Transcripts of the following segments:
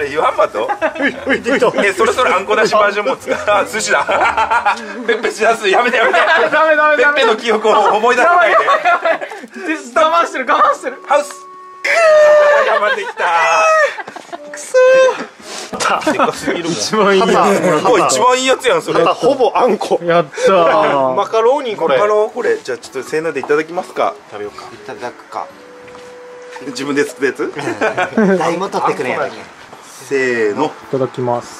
言わんばと。そろそろあんこだしバージョンも使う。あ、寿司だ。ペッペしだす。やめてやめて。 ダメダメダメ。 ペッペの記憶を思い出さないで。 我慢してる我慢してる。 ハウス。我慢できた。くそー。でかすぎるもん。 一番いいやもう一番いいやつやんそれ。 ほぼあんこ。 つ。やったー。 マカローニこれ。 ハローこれじゃあちょっとせーのでいただきますか。 食べようか。 いただくか。 自分で作ったやつ。 台も取ってくれや。 せーの。 いただきます。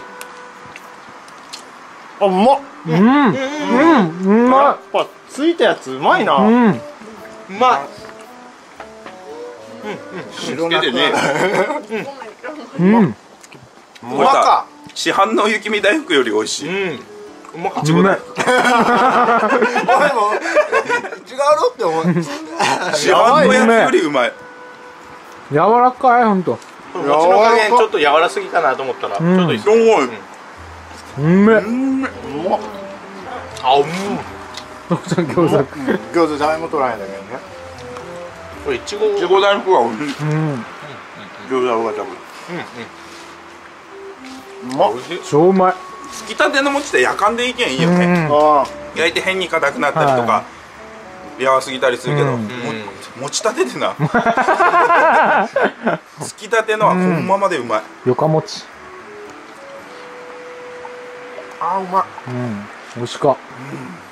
あ、うまっ。 うまやっぱついたやつうまいな。 い。うん。 うまい。 つけてね。 うん。 うまか。 市販の雪見大福より美味しい。 うん。うまか。 いちご大福。 お前も違うのって思う。 市販のやつよりうまい。 柔らかいほんと。 餅の加減ちょっと柔らすぎかなと思ったらちょうどいいです。 すごい。 うめえ。 あ、 徳ちゃん餃子。 餃子誰も取らないんだけどね。 これいちご。 いちご大福は美味しい。 うん。 餃子は多分。 うまっ。美味しい。 超うまい。 つきたての餅ってやかんでいけんいいよね。 うん。 あ焼いて変に硬くなったりとかやわすぎたりするけど、 うん持ちたてでな。つきたてのはこのままでうまい。 よかもち。 あ、うまい。 うん。美味しか。 うん